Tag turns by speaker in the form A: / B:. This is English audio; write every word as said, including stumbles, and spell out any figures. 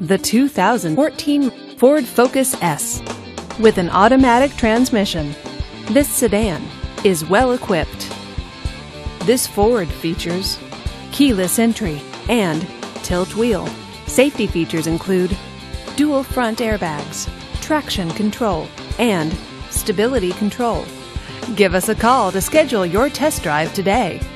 A: the two thousand fourteen Ford Focus S. With an automatic transmission, this sedan is well equipped. This Ford features keyless entry and tilt wheel. Safety features include dual front airbags, traction control, and stability control. Give us a call to schedule your test drive today.